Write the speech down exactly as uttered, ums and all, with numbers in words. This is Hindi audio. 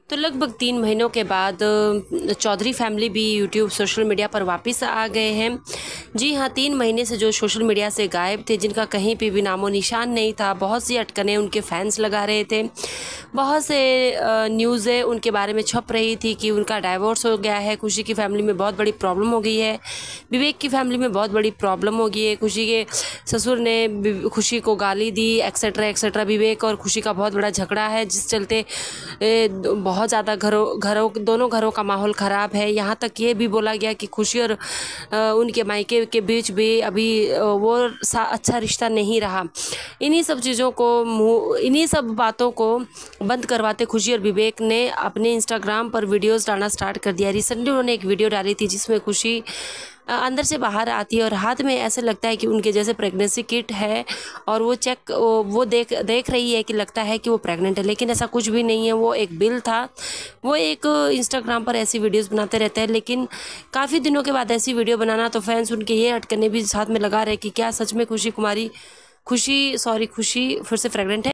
तो लगभग तीन महीनों के बाद चौधरी फैमिली भी यूट्यूब सोशल मीडिया पर वापस आ गए हैं। जी हाँ, तीन महीने से जो सोशल मीडिया से गायब थे, जिनका कहीं पे भी नामो निशान नहीं था, बहुत सी अटकनें उनके फैंस लगा रहे थे। बहुत से न्यूज़ें उनके बारे में छप रही थी कि उनका डाइवोर्स हो गया है, खुशी की फैमिली में बहुत बड़ी प्रॉब्लम हो गई है, विवेक की फैमिली में बहुत बड़ी प्रॉब्लम हो गई है, खुशी के ससुर ने खुशी को गाली दी, एक्सेट्रा एक्सेट्रा। विवेक और खुशी का बहुत बड़ा झगड़ा है, जिस चलते बहुत ज़्यादा घरों घरों दोनों घरों का माहौल ख़राब है। यहाँ तक ये भी बोला गया कि खुशी और उनके मायके के बीच भी अभी वो अच्छा रिश्ता नहीं रहा। इन्हीं सब चीज़ों को मुँह इन्हीं सब बातों को बंद करवाते खुशी और विवेक ने अपने इंस्टाग्राम पर वीडियोस डालना स्टार्ट कर दिया। रिसेंटली उन्होंने एक वीडियो डाली थी जिसमें खुशी अंदर से बाहर आती है और हाथ में ऐसे लगता है कि उनके जैसे प्रेगनेंसी किट है, और वो चेक वो देख देख रही है कि लगता है कि वो प्रेग्नेंट है, लेकिन ऐसा कुछ भी नहीं है। वो एक बिल था। वो एक इंस्टाग्राम पर ऐसी वीडियोस बनाते रहते हैं, लेकिन काफ़ी दिनों के बाद ऐसी वीडियो बनाना, तो फैंस उनके ये अटकने भी साथ में लगा रहे कि क्या सच में खुशी कुमारी खुशी सॉरी खुशी फिर से प्रेग्नेंट है।